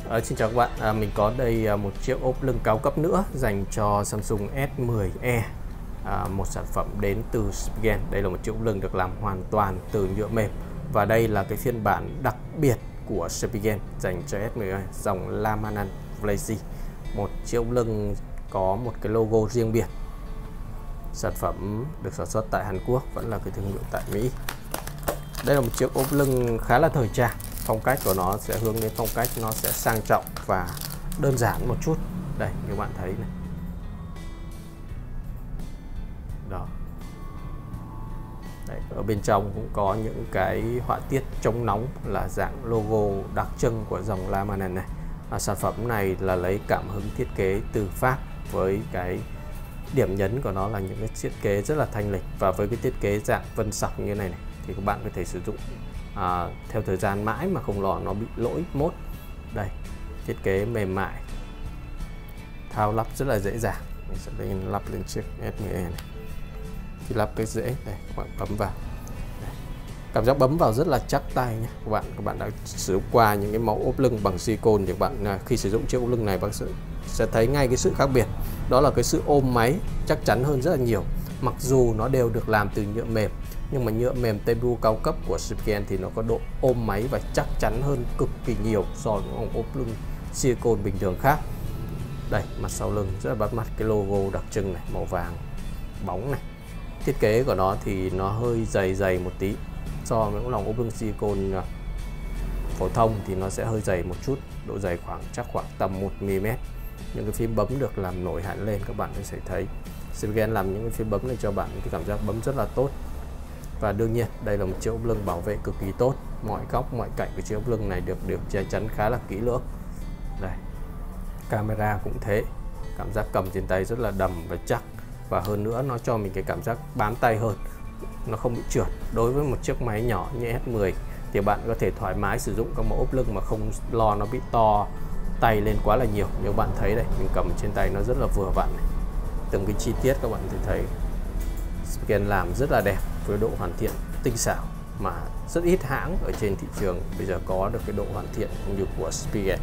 Xin chào các bạn, mình có đây một chiếc ốp lưng cao cấp nữa dành cho Samsung S10e, một sản phẩm đến từ Spigen. Đây là một chiếc ốp lưng được làm hoàn toàn từ nhựa mềm và đây là cái phiên bản đặc biệt của Spigen dành cho S10e dòng Lamanan Blazy. Một chiếc ốp lưng có một cái logo riêng biệt. Sản phẩm được sản xuất tại Hàn Quốc, vẫn là cái thương hiệu tại Mỹ. Đây là một chiếc ốp lưng khá là thời trang. Phong cách của nó sẽ hướng đến phong cách nó sẽ sang trọng và đơn giản một chút. Đây, như bạn thấy này. Đó. Đấy, ở bên trong cũng có những cái họa tiết chống nóng là dạng logo đặc trưng của dòng Lamanan này. Sản phẩm này là lấy cảm hứng thiết kế từ Pháp, với cái điểm nhấn của nó là những cái thiết kế rất là thanh lịch, và với cái thiết kế dạng vân sọc như này thì các bạn có thể sử dụng theo thời gian mãi mà không lo nó bị lỗi mốt. Đây, thiết kế mềm mại, thao lắp rất là dễ dàng. Mình sẽ lắp lên chiếc S10e này. Thì lắp cái dễ, đây các bạn bấm vào. Đây. Cảm giác bấm vào rất là chắc tay nhé. Các bạn đã sử dụng qua những cái mẫu ốp lưng bằng silicone thì các bạn khi sử dụng chiếc ốp lưng này bác sẽ thấy ngay cái sự khác biệt. Đó là cái sự ôm máy chắc chắn hơn rất là nhiều. Mặc dù nó đều được làm từ nhựa mềm, nhưng mà nhựa mềm TPU cao cấp của Spigen thì nó có độ ôm máy và chắc chắn hơn cực kỳ nhiều so với những ốp lưng silicone bình thường khác. Đây, mặt sau lưng rất là bắt mắt, cái logo đặc trưng này, màu vàng bóng này. Thiết kế của nó thì nó hơi dày một tí so với những lòng ốp lưng silicone phổ thông thì nó sẽ hơi dày một chút, độ dày chắc khoảng tầm 1 mm. Những cái phím bấm được làm nổi hẳn lên, các bạn sẽ thấy Spigen làm những cái phím bấm này cho bạn cái cảm giác bấm rất là tốt. Và đương nhiên đây là một chiếc ốp lưng bảo vệ cực kỳ tốt, mọi góc mọi cạnh của chiếc ốp lưng này được che chắn khá là kỹ lưỡng. Đây, camera cũng thế, cảm giác cầm trên tay rất là đầm và chắc, và hơn nữa nó cho mình cái cảm giác bám tay hơn, nó không bị trượt. Đối với một chiếc máy nhỏ như S10 thì bạn có thể thoải mái sử dụng các mẫu ốp lưng mà không lo nó bị to tay lên quá là nhiều. Như bạn thấy đây, mình cầm trên tay nó rất là vừa vặn này. Từng cái chi tiết các bạn có thể thấy Spigen làm rất là đẹp với độ hoàn thiện tinh xảo mà rất ít hãng ở trên thị trường bây giờ có được cái độ hoàn thiện như của Spigen.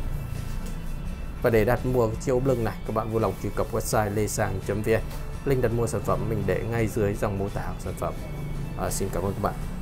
Và để đặt mua chiếc ốp lưng này, các bạn vui lòng truy cập website lesang.vn. Link đặt mua sản phẩm mình để ngay dưới dòng mô tả của sản phẩm. Xin cảm ơn các bạn.